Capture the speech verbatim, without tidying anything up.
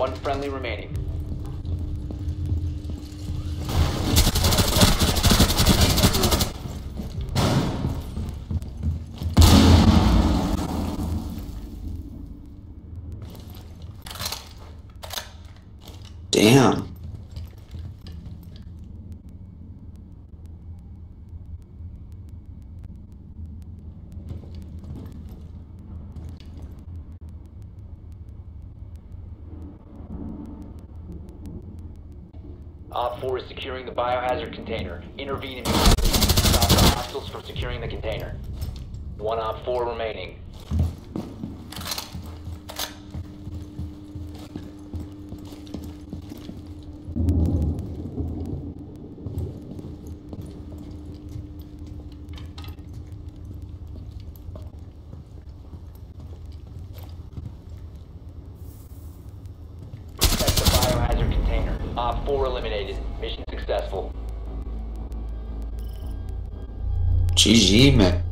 One friendly remaining. Damn. Op four is securing the biohazard container. Intervene immediately. Stop the hostiles from securing the container. One Op four remaining. Protect the biohazard container. Op four eliminated. Mission successful. G G, man.